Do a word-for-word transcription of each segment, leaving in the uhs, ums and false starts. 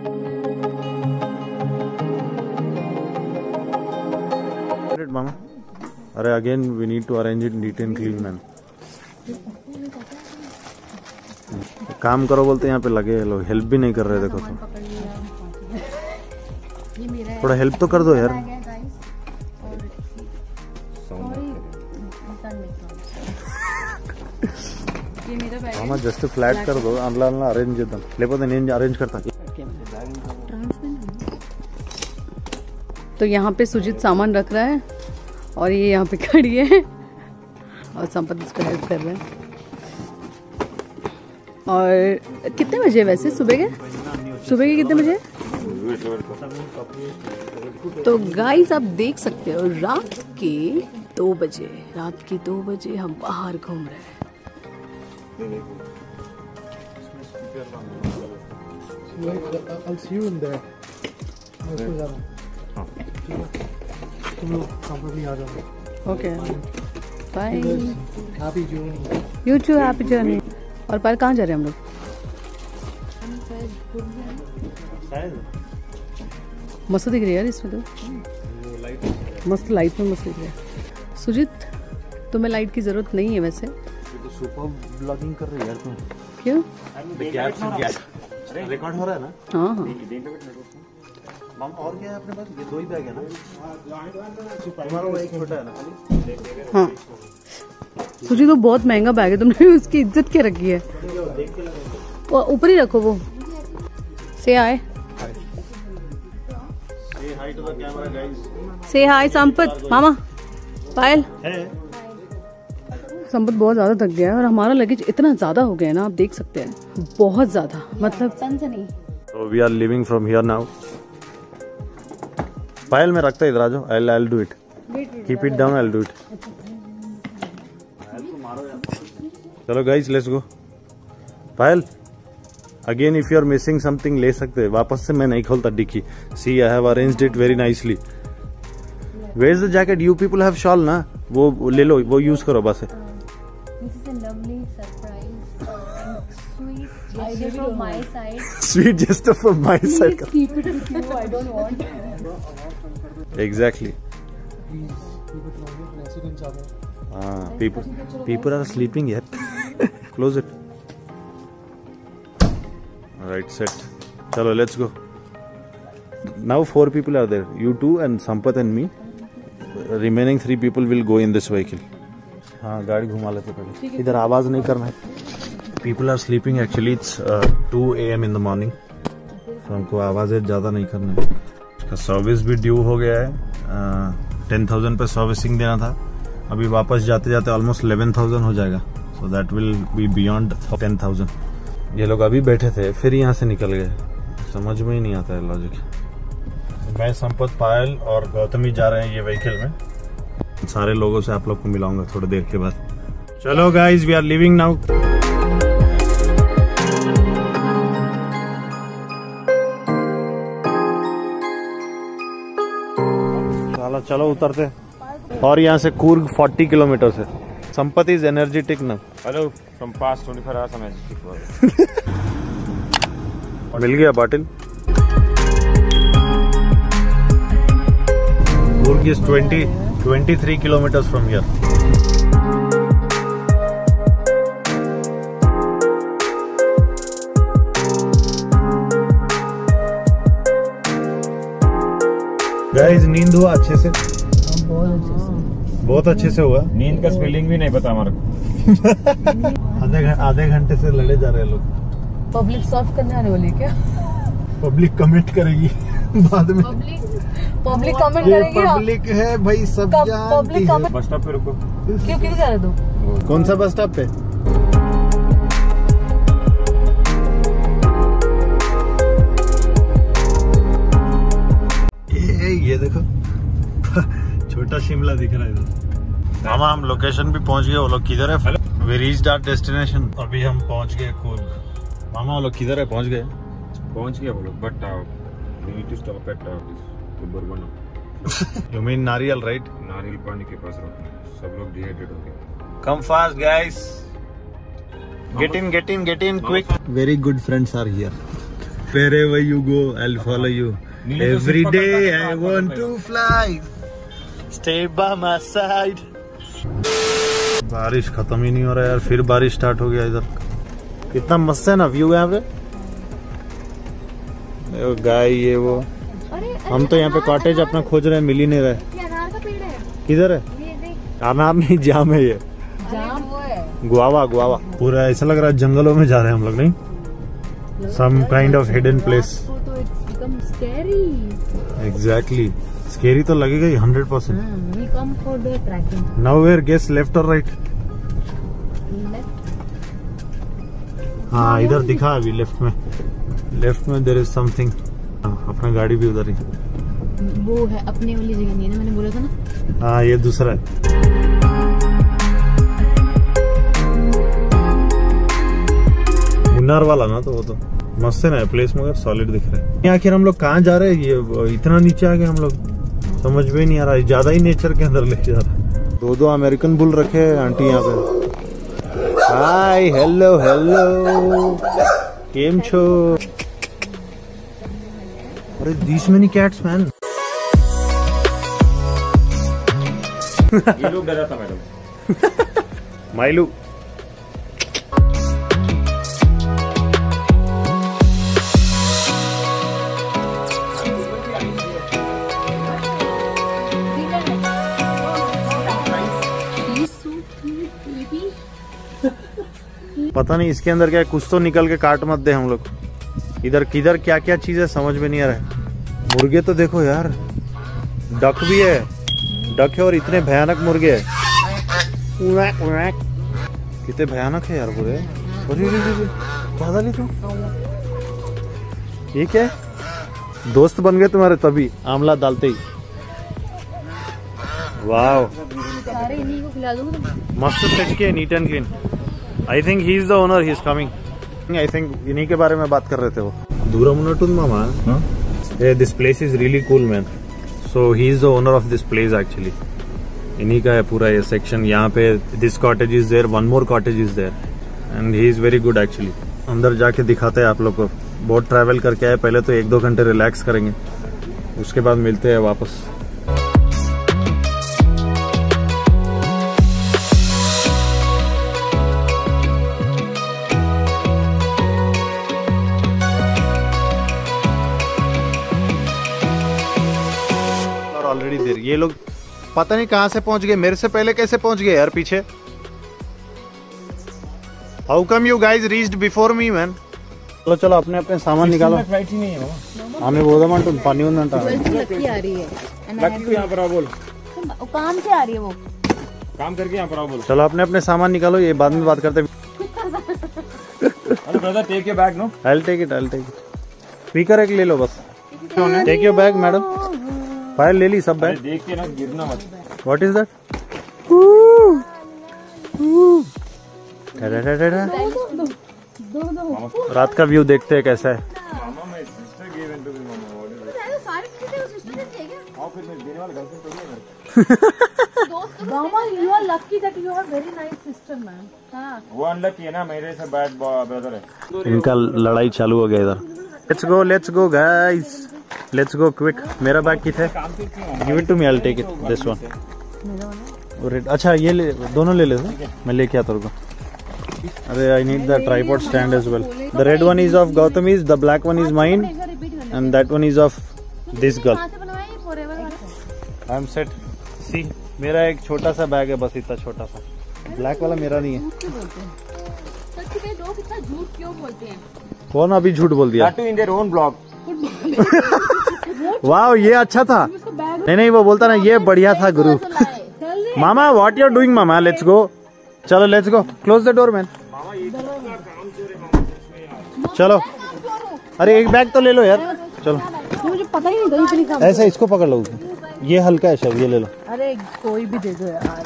Mama, अरे again we need to arrange it neat and clean man. काम करो बोलते यहाँ पे लगे लोग, हेल्प भी नहीं कर रहे। देखो तो थोड़ा हेल्प तो कर दो यार। मामा जस्ट फ्लैट कर दो, अनला अनला अरेंज చేద్దాం లేకపోతే నేను अरेंज करता। तो यहाँ पे सुजीत सामान रख रहा है और ये यहाँ पे खड़ी है और संपत इसको हेल्प कर रहे हैं। और कितने बजे वैसे सुबह के सुबह के कितने बजे? तो गाइस आप देख सकते हो रात के दो बजे रात के दो बजे हम बाहर घूम रहे हैं। I'll see you in there. तुम लोग कंपनी आ जाओ। Okay bye. Happy journey. You too happy journey. और पर कहाँ जा रहे हैं हम लोग? मस्त दिख रही है यार इसमें तो, मस्त लाइट में मस्त दिख रही है। सुजीत तुम्हें लाइट की जरूरत नहीं है वैसे। तो सुपर ब्लॉगिंग कर रही है यार तुम। क्यों? रिकॉर्ड हो रहा है ना? हाँ हाँ। माम और क्या है अपने पास? ये दो ही बैग है ना? तुम्हारा वो एक छोटा है ना? हाँ सुजीत तो बहुत महंगा बैग है, तुमने उसकी इज्जत क्या रखी है? वो ऊपर ही रखो। वो से हाय से हाय संपत मामा पायल। संपत बहुत ज्यादा थक गया है और हमारा लगेज इतना ज्यादा हो गया है ना, आप देख सकते हैं बहुत ज्यादा, मतलब सनसनी। So we are leaving from here now. पायल में रखता इधर आ जाओ। I'll I'll do it. Keep it down. I'll do it. चलो guys, let's go. Payal, again if you are missing something ले सकते हैं। वापस से मैं नहीं खोलता dickey. See, I have arranged it very nicely. Where is the jacket? You people have shawl ना? वो ले लो, वो यूज करो बस। This is a lovely surprise and sweet gesture from my side. Sweet gesture from my Please side. keep it with you. I don't want. Exactly. Please keep it from your residents are there. Ah, people, people are sleeping yet. Close it. Alright, set. Chalo, let's go. Now four people are there. You two and Sampath and me. Remaining three people will go in this vehicle. हाँ गाड़ी घुमा लेते पहले। इधर आवाज नहीं करना है। People are sleeping actually. It's uh, two A M in the morning. तो हमको आवाजें ज्यादा नहीं करना है। इसका सर्विस भी ड्यू हो गया है। टेन थाउजेंड पे सर्विसिंग देना था। अभी वापस जाते जाते ऑलमोस्ट इलेवन थाउजेंड हो जाएगा। So that will be beyond ten thousand. ये लोग अभी बैठे थे फिर यहाँ से निकल गए, समझ में ही नहीं आता है लॉजिक। मैं संपत पायल और गौतमी जा रहे हैं ये व्हीकल में। सारे लोगों से आप लोग को मिलाऊंगा थोड़ी देर के बाद। चलो guys, we are living now. चलो चलो उतरते। और यहाँ से कूर्ग फोर्टी किलोमीटर है। संपत इज एनर्जेटिक ना। Hello from past twenty four hours I energetic. मिल गया bottle. Coorg is twenty twenty three kilometres from here. Guys नींद हुआ अच्छे से? बहुत अच्छे से बहुत अच्छे से हुआ। नींद का स्पेलिंग भी नहीं पता हमारे को। आधे आधे घंटे से लड़े जा रहे हैं लोग। पब्लिक सॉल्व करने आने वाली क्या? पब्लिक कमेंट करेगी बाद में। पब्लिक पब्लिक कमेंट ये करेगी। पब्लिक है भाई, सब जानती है। कमेंट बस स्टॉप पे रुको। क्यों क्यों जा रहे हो? कौन सा बस स्टॉप पे? ये ये देखो छोटा शिमला दिख रहा है इधर। मामा हम लोकेशन भी पहुंच गए। वो लोग किधर है? We reached our destination. अभी हम पहुंच गए कूर्ग। मामा वो लोग किधर है? पहुंच गए? पहुंच गए वो लोग, but we need to stop at Bourbon. You mean nariyal right? नारियल पानी के पास रुकना है। सब लोग डिहाइड्रेट हो गए। Come fast guys, get in get in get in quick. Very good friends are here. wherever you go, I'll follow you. Every day I want to fly. Stay by my side. बारिश खत्म ही नहीं हो रहा यार, फिर बारिश start हो गया इधर। कितना मस्त है ना व्यू यहाँ पे। गाय ये वो, हम तो यहाँ पे कॉटेज अपना खोज रहे हैं, मिल ही नहीं रहे। अनार का पेड़ है। किधर है? अनार नहीं, जाम है ये। जाम वो है। Guava guava. पूरा ऐसा लग रहा है जंगलों में जा रहे हैं हम लोग, नहीं? Some kind of hidden place. तो it's become scary. Exactly. Scary तो लगेगा ही hundred percent. We come for the trekking. Now where guess left or right? हाँ इधर दिखा अभी लेफ्ट में, लेफ्ट में there is something। अपना गाड़ी भी उधर ही। वो है अपने वाली जगह नहीं है ना, मैंने बोला था ना। हाँ ये दूसरा है। मुन्नार वाला ना, तो वो तो मस्त है ना प्लेस, मगर सॉलिड दिख रहा है। आखिर हम लोग कहाँ जा रहे हैं? ये इतना नीचे आ गए हम लोग, समझ में नहीं आ रहा है। ज्यादा ही नेचर के अंदर लेके जा रहा है। दो दो अमेरिकन बुल रखे हैं आंटी यहाँ पे। हाय हेलो हेलो, केम छो? अरे दिस मेनी कैट्स मैन। ये लोग डरा था मैडम। माइलू पता नहीं इसके अंदर क्या है, कुछ तो निकल के काट मत दे हम लोग। इधर किधर क्या क्या चीज है समझ में नहीं आ रहा है। मुर्गे तो देखो यार, डक भी है, डक है और इतने भयानक मुर्गे है। कितने भयानक है यार पूरे। ज्यादा ली तो ये क्या है? दोस्त बन गए तुम्हारे तभी आंवला डालते ही। वाह सारे इन्हीं को खिला दूंगा। मस्त सेट किया, neat and clean. I think he is the owner, he is coming. I think इन्हीं के बारे में बात कर रहे थे वो। दूरम उन्नटुन मामा, this place is really cool man. So he is the owner of this place actually. इन्हीं का है पूरा ये सेक्शन। यहाँ पे this cottage is there, one more cottage is there and he is very good actually. अंदर जाके दिखाते हैं आप लोग को। बहुत ट्रैवल करके आए, पहले तो एक दो घंटे रिलैक्स करेंगे, उसके बाद मिलते हैं वापस। ऑलरेडी देर ये लोग पता नहीं कहां से पहुंच गए, मेरे से पहले कैसे पहुंच गए यार पीछे। How come you guys reached before me man. चलो चलो अपने अपने सामान निकालो। फ्लाइट ही नहीं है वो। हमें बोदमंटुन पानी उन्नंटा लड़की आ रही है। लड़की यहाँ पर आओ बोल। काम से आ रही है वो। काम करके यहाँ पर आओ बोल। चलो अपने अपने सामान निकालो, ये बाद में बात करते। अरे brother take your bag no. I will take it, I will take it. Speaker एक ले लो बस। Take your bag madam. File ले ली सब बैग। देख के ना गिरना मत। What is that? रात का व्यू देखते हैं कैसा है। मामा मैं सिस्टर गिव इनटू द मामा। सारी चीजें उस सिस्टर ने दी क्या? हां फिर मैं देने वाला गर्लफ्रेंड थोड़ी है। मामा you are lucky that you have very nice sister man. हां वो अनलकी है ना, मेरे से बैड ब्रदर है। इनका लड़ाई चालू हो गया इधर। Let's go let's go guys, let's go quick. मेरा बैग किथे? Give it to me, I will take it this one. अच्छा ये ले, दोनों ले ले, मैं लेके आता हूँ। अरे I need the tripod stand as well. The red one is of Gautami's, the black one is mine and that one is of this girl. I am set. See मेरा एक छोटा सा बैग है, बस इतना छोटा सा। ब्लैक वाला मेरा नहीं है। सच में लोग इतना झूठ क्यों बोलते हैं? कौन अभी झूठ बोल दिया? To in their own blog. वाह ये अच्छा था। नहीं नहीं वो बोलता ना ये बढ़िया था गुरु। मामा व्हाट यू आर डूइंग मामा, लेट्स गो। चलो let's go, close the door man. चलो अरे एक बैग तो ले लो यार। चलो मुझे पता ही नहीं था इतनी काम। ऐसा इसको पकड़ लो, ये हल्का है शायद, ये ले लो। अरे कोई भी दे दो यार।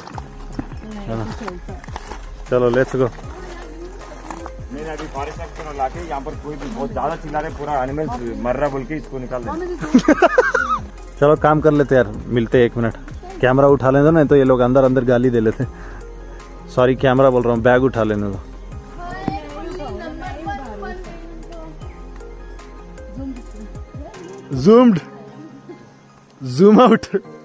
चलो लेट्स गो। मैंने अभी फॉरेस्ट एक्शन लाके यहाँ पर कोई भी बहुत ज्यादा चिल्ला रहे, पूरा एनिमल मर रहा बोल के इसको निकाल दे। चलो काम कर लेते यार, मिलते एक मिनट। कैमरा उठा लेने दो, नहीं तो ये लोग अंदर अंदर गाली दे लेते। सॉरी कैमरा बोल रहा हूँ, बैग उठा लेने दो। zoomed, zoom out.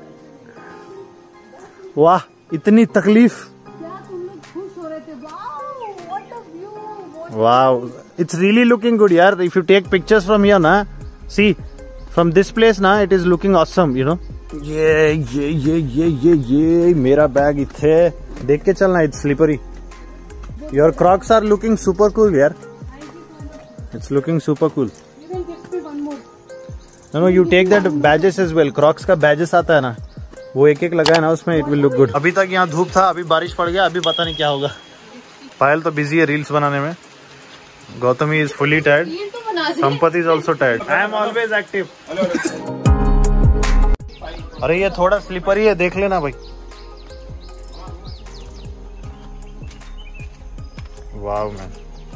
वाह, इतनी तकलीफ. क्या तुम लोग खुश हो रहे थे? Wow, what a view. Wow, it's really looking good, यार. If you take pictures from here, ना, see, from this place, ना, it is looking awesome, you know. ये ये ये ये ये ये मेरा बैग इथे देख के चलना. It's slippery. Your Crocs are looking super cool, यार. It's looking super cool. You can give me one more. No, no, you take that badges as well. Crocs का badges आता है ना, वो एक एक लगाए ना उसमें. It will look good. अभी तक यहाँ धूप था, अभी बारिश पड़ गया, अभी पता नहीं क्या होगा. पायल तो बिजी है रील्स बनाने में. Gautami is fully tired. Sampath is also tired. I am always active. अरे ये थोड़ा स्लिपरी है, देख लेना भाई. Wow man.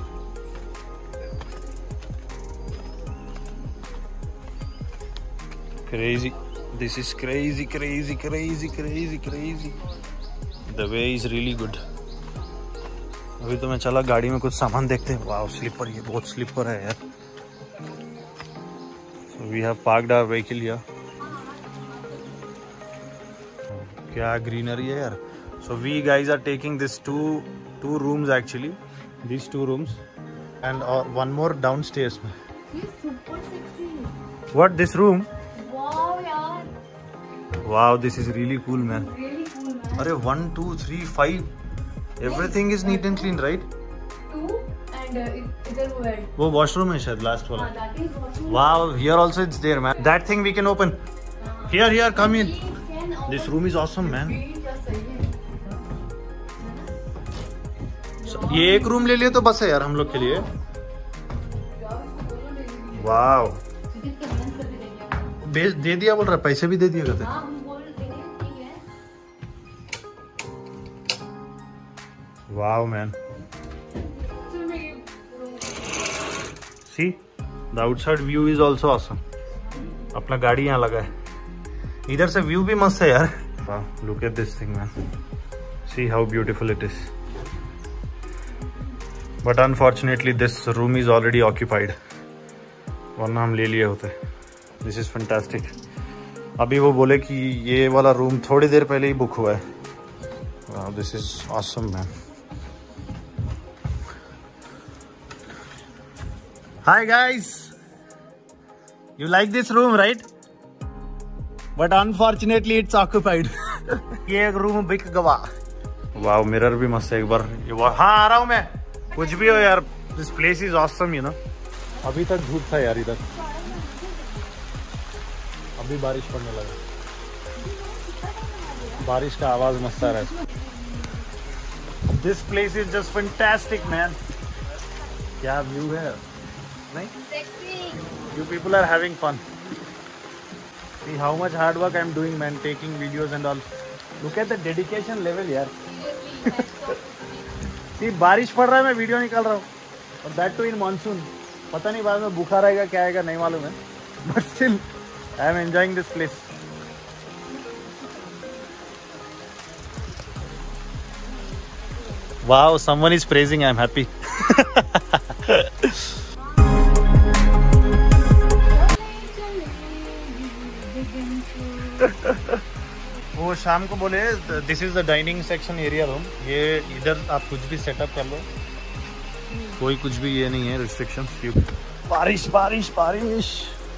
Crazy. This is crazy, crazy, crazy, crazy, crazy. The way is really good. अभी तो मैं चला गाड़ी में कुछ सामान देखते हैं. वाव, स्लीपर, ये बहुत स्लीपर है यार. So we have parked our vehicle here. क्या ग्रीनरी है यार. So we guys are taking this two two rooms actually. These two rooms and uh, one more downstairs. He's super sexy. What, this room? Wow, yaar. Wow, this is really cool, man. Really cool, man. अरे one, two, three, five. Everything is neat and clean, right? Two and uh, इधर वो है. वो washroom है शायद last वाला. हाँ, that is washroom. Wow, here also it's there, man. That thing we can open. Here, here, come in. We can open This room is awesome, man. it just सही है. So, ये एक room ले लिए तो बस है यार हम लोग के लिए. वाव. सुजीत के balance करके देंगे. बेच दे दिया बोल रहा, पैसे भी दे दिया करते. हाँ, हम बोल देंगे, ठीक है. Wow, man. See, the outside view is also awesome. अपना गाड़ी यहाँ लगा है. इधर से व्यू भी मस्त है यार. Wow, look at this thing, man. See how beautiful it is. But unfortunately, this room is already occupied. वरना हम ले लिए होते. This is fantastic. अभी वो बोले कि ये वाला रूम थोड़ी देर पहले ही बुक हुआ है. Wow, this is awesome, man. Hi guys, you like this room, right? But unfortunately it's occupied. ये एक रूम बिक गवा. वाव, मिरर भी मस्त है. एक बार हाँ आ रहा हूँ मैं. कुछ भी हो यार, this place is awesome, you know. अभी तक धूप था यार इधर, अभी बारिश पड़ने लगा. बारिश का आवाज मस्त आ रहा है. This place is just fantastic, man. क्या व्यू है. नहीं? You people are having fun. See how much hard work I am doing, man, taking videos and all. Look at the dedication level, यार. See, बारिश पड़ रहा है, मैं video निकाल रहा हूँ, और that too in monsoon. पता नहीं बाद में बुखार आएगा क्या आएगा नहीं मालूम है. But still, I am enjoying this place. Wow, someone is praising. I am happy. वो शाम को बोले this is the dining section area room. ये इधर आप कुछ भी सेटअप कर लो, कोई कुछ भी ये नहीं है रिस्ट्रिक्शन. बारिश बारिश बारिश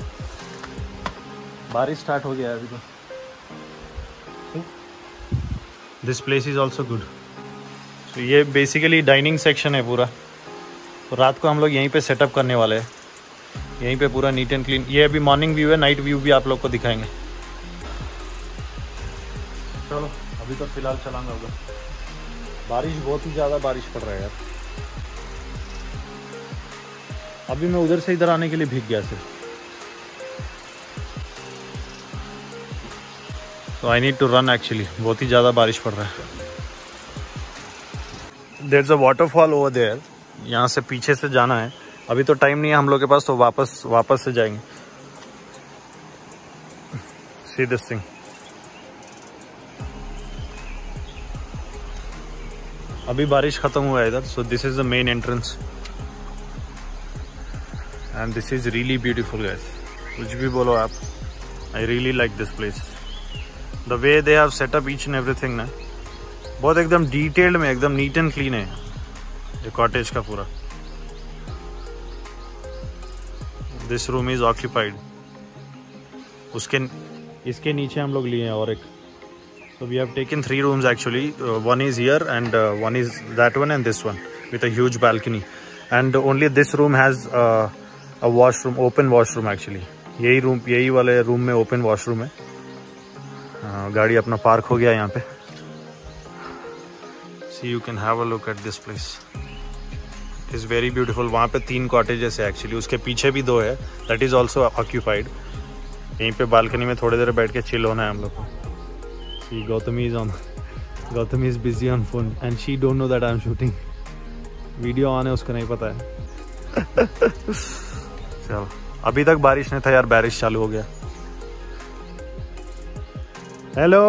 बारिश स्टार्ट हो गया अभी तो. This place is also good. तो ये बेसिकली डाइनिंग सेक्शन है पूरा. तो रात को हम लोग यहीं पे सेटअप करने वाले हैं. यहीं पे पूरा नीट एंड क्लीन. ये अभी मॉर्निंग व्यू है, नाइट व्यू भी आप लोग को दिखाएंगे. चलो अभी तो फिलहाल चलाना होगा. बारिश बहुत ही ज़्यादा बारिश पड़ रहा है यार. अभी मैं उधर से इधर आने के लिए भीग गया सिर्फ. तो I need to run actually. बहुत ही ज़्यादा बारिश पड़ रहा है. There is a waterfall over there. यहाँ से पीछे से जाना है. अभी तो टाइम नहीं है हम लोग के पास, तो वापस वापस से जाएंगे. See this thing. अभी बारिश खत्म हुआ है इधर. So this is the main entrance and this is really beautiful guys. कुछ भी बोलो आप, I really like this place, the way they have set up each and everything ना, बहुत एकदम डिटेल्ड में, एकदम नीट एंड क्लीन है ये कॉटेज का पूरा। दिस रूम इज ऑक्यूपाइड, उसके इसके नीचे हम लोग लिए हैं और एक, so we have taken three rooms actually, uh, one is here and uh, one is that one and this one with a huge balcony, and only this room has uh, a washroom, open washroom actually, यही room, यही वाले room में open washroom है। uh, गाड़ी अपना park हो गया यहाँ पे। see you can have a look at this place, it is very beautiful। वहाँ पे तीन कॉटेजेस है एक्चुअली, उसके पीछे भी दो है, that is also occupied। यहीं पे बालकनी में थोड़ी देर बैठ के चिल होना है हम लोग को। See, Gautami is on, Gautami is busy on phone and she don't know that I am shooting। Video on है, उसको नहीं पता है। चलो, अभी तक बारिश नहीं था यार, बारिश चालू हो गया। हेलो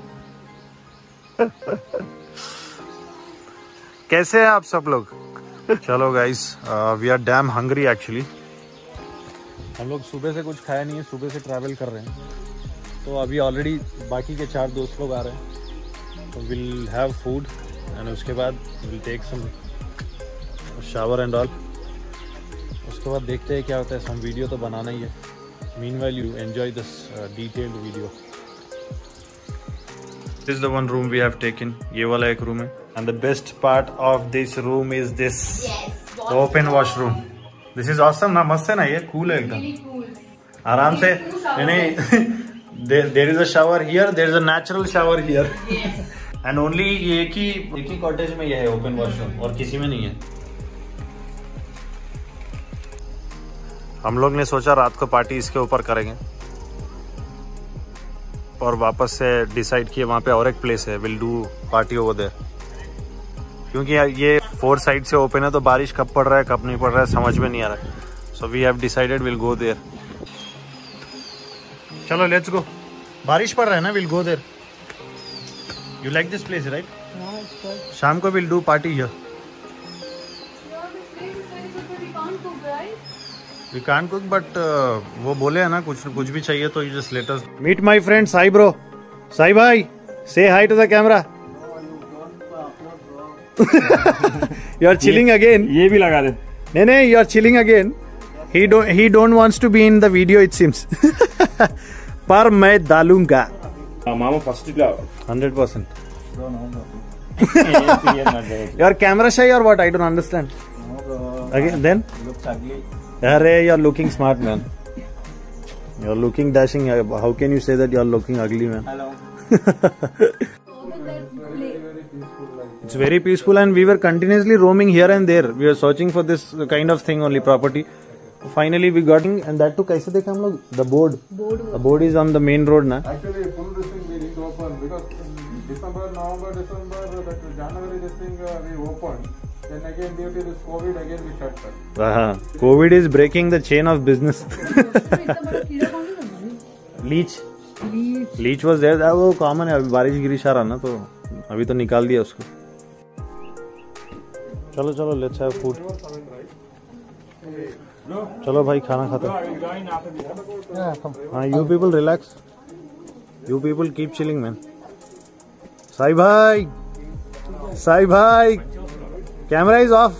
कैसे हैं आप सब लोग? चलो guys, we are damn hungry actually. हम लोग सुबह से कुछ खाया नहीं है, सुबह से ट्रैवल कर रहे हैं, तो अभी ऑलरेडी बाकी के चार दोस्त लोग आ रहे हैं, तो विल हैव फूड एंड उसके बाद will take some shower and all, उसके बाद देखते हैं क्या होता है। सम वीडियो तो बनाना ही है। Meanwhile you enjoy this detailed video. This is the one room we have taken, ये वाला एक रूम है, and the best part of this room is this open washroom. This is awesome ना, मस्त है ना, ये कूल है एकदम, आराम से। नहीं There, there is a shower here, there is a natural shower here, yes. And only एक ही एक ही कॉटेज में ये है ओपन वॉशरूम, और किसी में नहीं है। हम लोग ने सोचा रात को पार्टी इसके ऊपर करेंगे, और वापस से डिसाइड किए वहाँ पे और एक प्लेस है, will do party over there, क्योंकि ये फोर साइड से ओपन है, तो बारिश कब पड़ रहा है कब नहीं पड़ रहा है समझ में नहीं आ रहा है। So we have decided will go there. चलो लेट्स गो। बारिश पड़ रहा है ना, will go there. You like this place right? शाम को will do party here. We can't cook, but वो बोले है ना कुछ कुछ भी चाहिए तो you just let us. Meet my friend Sai bro. Sai भाई, say hi to the camera. You are chilling again. ये भी लगा दे। नहीं नहीं, you are chilling again. He don't he don't wants to be in the video it seems। पर मैं डालूंगा। मामा first hundred percent। You are camera shy or what? I don't understand। Again then? Looks ugly। अरे you are looking smart man। You are looking dashing। How can you say that you are looking ugly man? Hello। It's very peaceful and we were continuously roaming here and there। We were searching for this kind of thing only, property। Finally we got in, and that too कैसे देखा हम लोग? The board. Board. The board is on the main road ना। Actually, full this thing we didn't open because in December, November, December, that January this thing uh, we opened. Then again due to this COVID, again we shut that. हाँ, COVID is breaking the chain of business। Leech. Leech. Leech was there। वो common है, अभी बारिश गिरिश आ रहा ना, तो अभी तो निकाल दिया उसको। चलो चलो लेट्स हैव फूड। चलो भाई खाना खाते हैं। हाँ, you people relax, you people keep chilling man. Sai भाई, साई भाई, camera is off.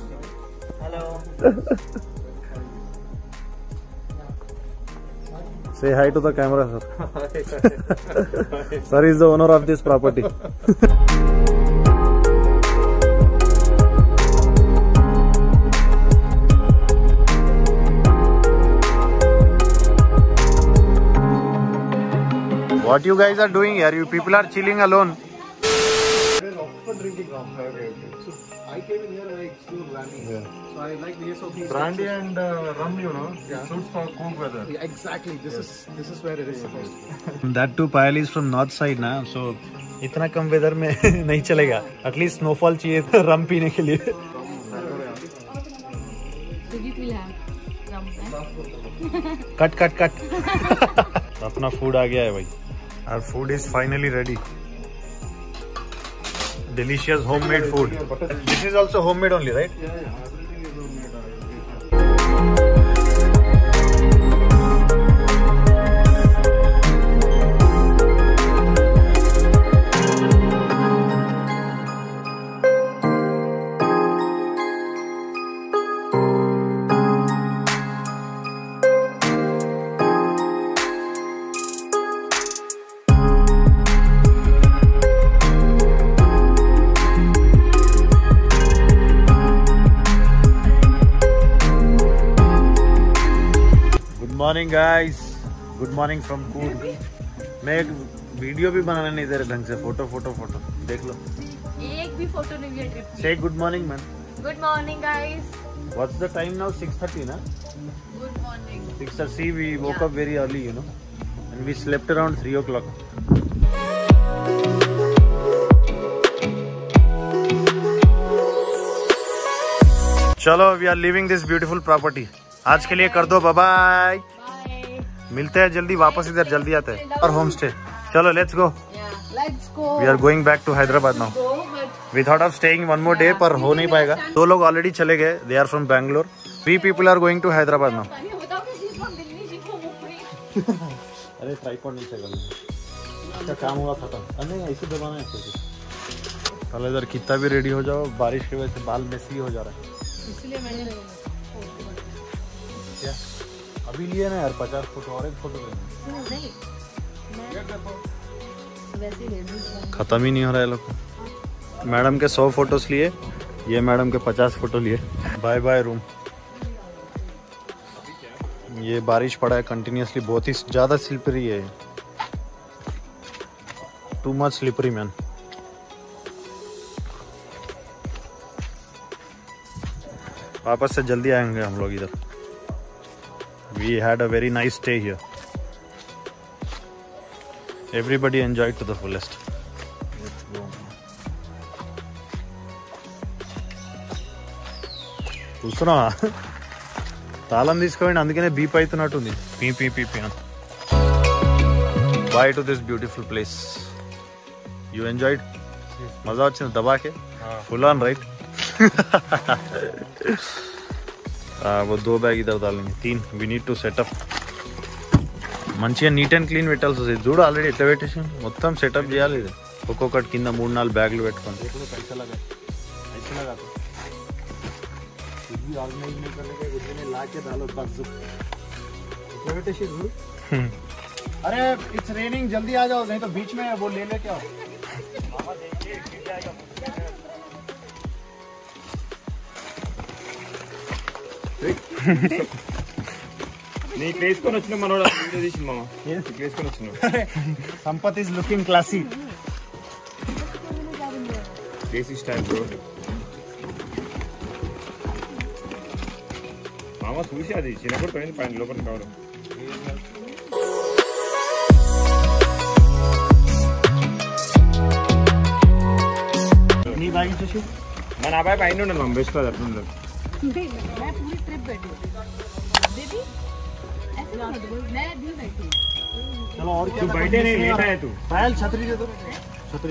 Say hi to the camera sir। Sir is the owner of this property। What you guys are doing here? You people are chilling alone। There is often drinking rum. Okay, okay. So I came in here and I explored brandy. Yeah. So I like the S O P. Brandy and uh, rum, you know, Yeah. it suits for cold weather. Yeah, exactly. This is this is where it is supposed to be. That too Payal is from north side ना, so इतना कम weather में नहीं चलेगा। At least snowfall चाहिए रम पीने के लिए। Cut cut cut. अपना फूड आ गया है भाई। Our food is finally ready। Delicious homemade food। This is also homemade only, right? Yeah, yeah, everything is homemade. Morning guys, good morning from Coorg. मैं एक वीडियो भी बनाने नहीं दे रहे ढंग से, फोटो फोटो फोटो देख लो, एक भी फोटो नहीं है trip. Say good morning man. Good morning guys. What's the time now? Six thirty ना? Good morning. Six thirty we woke up very early, you know, and we slept around three o'clock. चलो, we are living this beautiful property. आज के लिए कर दो bye bye. मिलते हैं जल्दी, वापस इधर जल्दी आते हैं और होम स्टे। चलो let's go, let's go. We are going back to Hyderabad now. We thought of staying one more day, पर हो नहीं पाएगा। दो लोग ऑलरेडी चले गए, they are from Bangalore. Three people are going to Hyderabad now. अरे ट्राइपॉड नहीं चल इसका काम हुआ खत्म। नहीं ऐसे दबाना है। चलो इधर कितना भी रेडी हो जाओ, बारिश की वजह से बाल मेसी हो जा रहा है, इसलिए मैंने क्या अभी लिए ना यार पचास फोटो और एक फोटो लेना। नहीं वैसे ही ले लूं। खत्म ही नहीं हो रहा है लोग। मैडम के सौ फोटोज लिए, ये मैडम के पचास फोटो लिए। Bye bye room. ये बारिश पड़ा है कंटिन्यूसली, बहुत ही ज्यादा स्लिपरी है, टू मच स्लिपरी मैन। वापस से जल्दी आएंगे हम लोग इधर। We had a very nice stay here. Everybody enjoyed to the fullest. కూర్చున్నా తాళం తీసుకోండి, అందుకనే బీప్ అవుతున్నట్టుంది. పీ పీ పీ పీ bye to this beautiful place. You enjoyed? మజా వచ్చింది దబాకే? Full on right? वो दो बैग इधर डालेंगे, तीन वी नीड टू सेटअप మంచిగా నీట్ అండ్ క్లీన్ పెట్టాల్సి వస్తుంది. చూడు ఆల్రెడీ ఎట్లా పెట్టేసి మొత్తం సెటప్ చేయాలి. ఇది ఒక్కొక్కటి కింద మూడు నాలుగు బ్యాగులు పెట్టుకోండి. పైసలాగా పైసలాగా ऑर्गेनाइज नहीं करने के कुछ नहीं, ला के डालो बस। अरे इट्स रेनिंग, जल्दी आ जाओ, नहीं तो बीच में वो ले ले क्या। నీ వేసుకొని వచ్చిన మనోడు వీడియో తీసి మామ వేసుకొని వచ్చిన Sampath is looking classy, desi style bro. మామ చూసి అది చిన్నప్పుడు పోయింది పైన లోపల కావడం. నీ బ్యాగ్ చూసి మన అబ్బాయి పైన ఉండదు మామ, బెస్ట్ అది అట్లా ఉండదు. मैं पूरी ट्रिप बैठी बेबी ऐसे मत बोल, मैं भी बैठी। चलो और क्या, तू बैठे नहीं, लेटा है तू। पायल छतरी दे दो, छतरी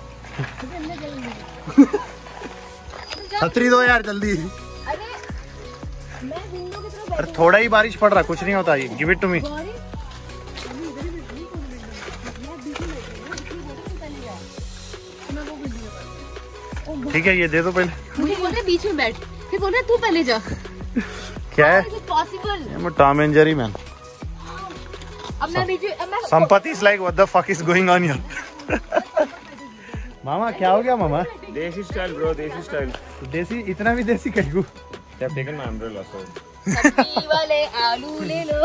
छतरी दो यार जल्दी। अरे मैं विंडो की तरफ अरे थोड़ा ही बारिश पड़ रहा, कुछ नहीं होता, गिव इट टू मी। ठीक है ये दे दो पहले। मुझे बोल रहे बीच में बैठ, फिर बोल रहे तू पहले जा। क्या है possible? Tom and Jerry man. अब मैं बीच में, अब मैं Sampath is like what the fuck is going on here. मामा क्या हो गया मामा? देसी स्टाइल ब्रो, देसी स्टाइल। देसी, इतना भी देसी कहीं They have taken my umbrella, so. सब्जी वाले आलू ले लो।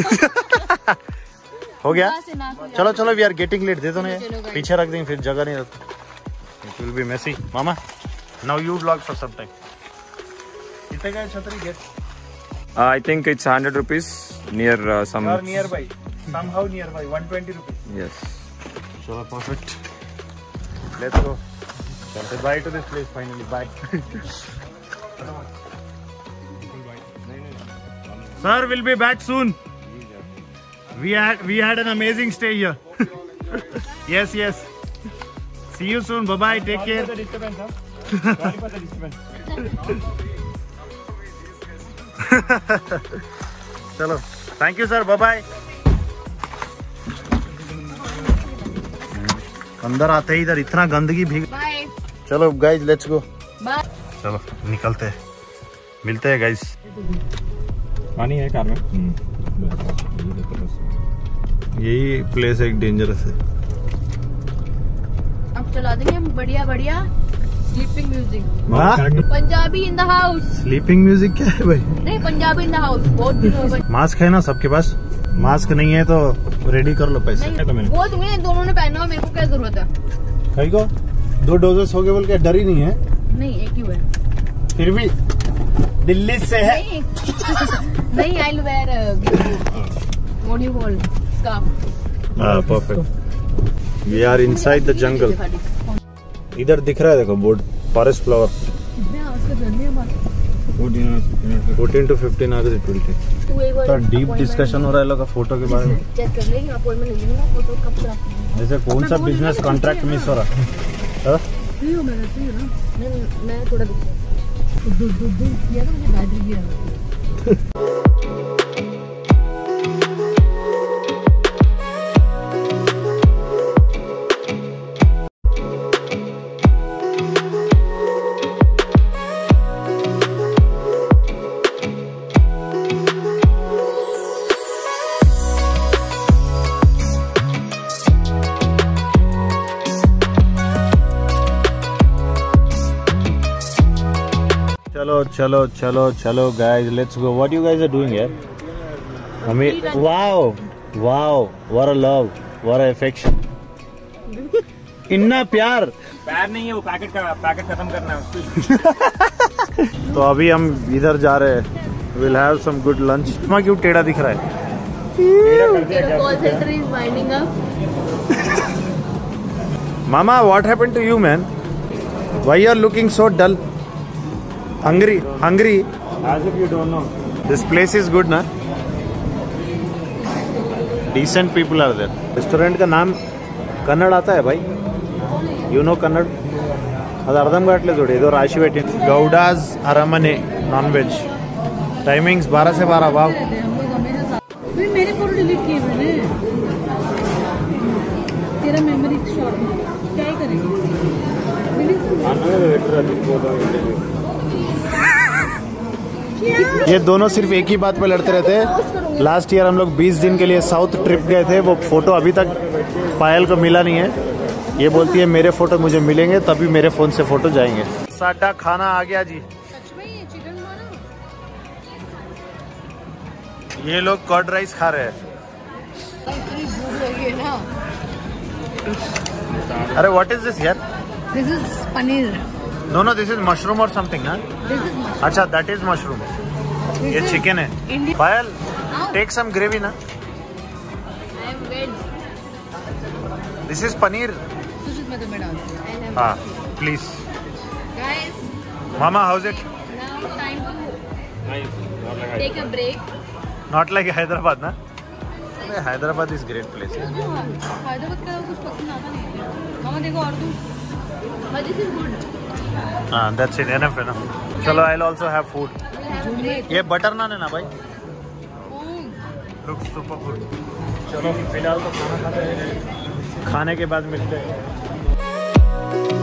हो गया? से ना हो चलो चलो वी आर गेटिंग लेट, दे दो ना ये। चलो guys। पीछे रख देंगे फिर जगह नहीं रहती, इट विल बी मेसी। मामा now you vlog for some time. कितने का है छतरी gate? Uh, I think it's one hundred rupees near uh, some. और near by, somehow near by, one hundred twenty rupees. Yes. चलो perfect, let's go. चलो bye to this place finally, bye. Sir, we'll be back soon. We had we had an amazing stay here. Yes, yes. See you soon. Bye bye. Take care. Sorry for the disturbance, huh? Sorry for the disturbance. चलो, thank you sir, bye bye. अंदर आते ही इधर इतना गंदगी भीग। Bye चलो guys let's go. Bye. चलो निकलते हैं, मिलते हैं गाइज। पानी है कार में। यही प्लेस एक डेंजरस है। अब चला देंगे हम बढ़िया बढ़िया स्लीपिंग म्यूजिक। हाँ? Punjabi in the house. Sleeping music क्या है भाई? नहीं पंजाबी इन द हाउस, बहुत दिन हो गए। मास्क है ना सबके पास? मास्क नहीं है तो रेडी कर लो पैसे। वो तुम्हें दोनों ने पहना, मेरे को क्या जरूरत है? कहीं को दो डोजेस हो गए बोल के डर ही नहीं है। नहीं, एक ही हुआ है। फिर भी दिल्ली से है। नहीं, नहीं, I will wear what you call scarf. हाँ, perfect. We are inside the jungle. इधर दिख रहा है देखो board, forest flower. Fourteen to fifteen hours it will take. तो डीप डिस्कशन हो रहा है लोग का फोटो के बारे में। चेक कर लेंगे अपॉइंटमेंट ले लूंगा, फोटो कब से। जैसे कौन सा बिजनेस कॉन्ट्रैक्ट मिस हो रहा है? फ्री हो, मैं फ्री हूं ना। मैं मैं थोड़ा दूध दूध दूध किया तो मुझे बैटरी गिरा। चलो चलो चलो चलो guys, let's go. What you guys are doing here? हमें wow wow, what a love, what a affection, इतना प्यार। प्यार नहीं है वो, पैकेट का पैकेट खत्म करना है। तो अभी हम इधर जा रहे हैं, will have some good lunch. इसमें क्यों टेढ़ा दिख रहा है? Call center is winding up. मामा, what happened to you man? Why you are looking so dull? Hungry, hungry. As if you don't know. This place is good, ना? Decent people are there. Restaurant का नाम कन्नड़ आता है भाई? You know Kannada? ಅದು ಅರ್ಧಂ ಗಂಟೆ ಜೋಡಿ ಇದು ರಾಶಿ ವೇಟಿ ಗೌಡಾಸ್ ಅರಮನೆ नॉन वेज टाइमिंग्स बारह से बारह। वाव, मेरे फोटो डिलीट किए मैंने। तेरा मेमोरी शॉर्ट क्या ही करेंगे? ये दोनों सिर्फ एक ही बात पे लड़ते रहते हैं। लास्ट ईयर हम लोग बीस दिन के लिए साउथ ट्रिप गए थे, वो फोटो अभी तक पायल को मिला नहीं है। ये बोलती है मेरे फोटो मुझे मिलेंगे तभी मेरे फोन से फोटो जाएंगे। साडा खाना आ गया जी। ये लोग कर्ड राइस खा रहे हैं। अरे व्हाट इज दिस यार? This is paneer. No no, this is mushroom और समथिंग ना? This is mushroom. अच्छा, दैट इज मशरूम। ये चिकन है। पायल, टेक सम ग्रेवी ना। I am veg. This is paneer. Sujit में तो मैं डाल दूं। हाँ प्लीज। गाइस, मामा, how is it? Now time to take a break. Not like Hyderabad ना? Hyderabad is great place. Hyderabad का कुछ पसंद आता नहीं है। मामा देखो और दूं। But this is good. हाँ, दैट्स इट, एनफ एनफ। चलो, I will also have food. ये बटर नान है ना भाई? Looks super good. चलो फिलहाल तो खाना खाते हैं, खाने के बाद मिलते हैं।